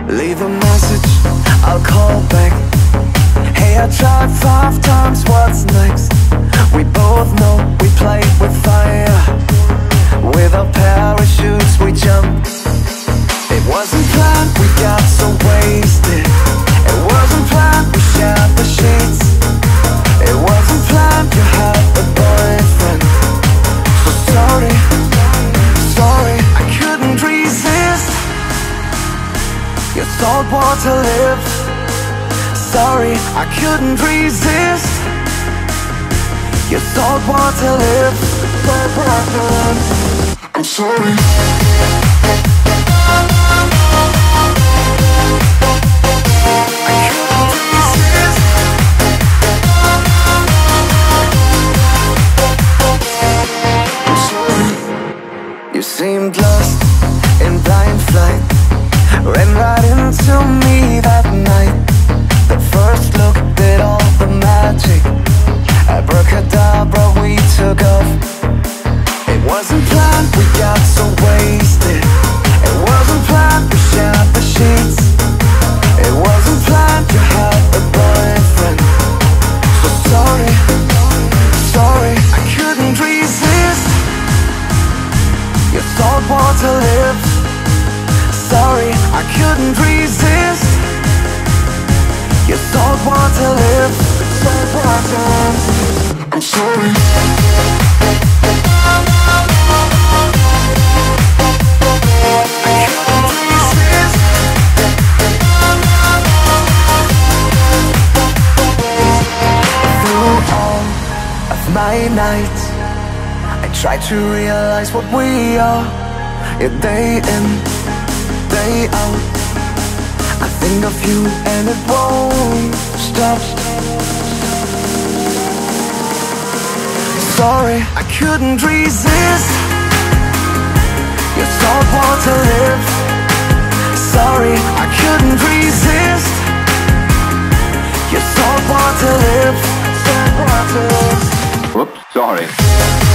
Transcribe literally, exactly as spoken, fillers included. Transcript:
Leave a message, I'll call back. Hey, I tried five times, what's next? We both know we played with fire. With our parachutes we jumped. It wasn't planned, we got so wasted. It wasn't planned, we shared the sheets. It wasn't planned, you had a boyfriend. So sorry, sorry, I couldn't resist your saltwater lips. Sorry, I couldn't resist your saltwater lips. I'm sorry. You seemed lost in blind flight, ran right into me that night. The first look did all the magic. Abracadabra, we took off. It wasn't planned, we got so wasted. It wasn't planned, we shared the sheets. It wasn't planned, you had a boyfriend. So sorry, sorry, I couldn't resist your saltwater lips. Sorry, I couldn't resist your saltwater lips. I'm sorry. I couldn't resist. Through all of my nights, I try to realize what we are. Yeah, day in, day out, I think of you and it won't stop. Sorry, I couldn't resist your saltwater lips. Sorry, I couldn't resist your saltwater lips. Saltwater lips. Whoops, sorry.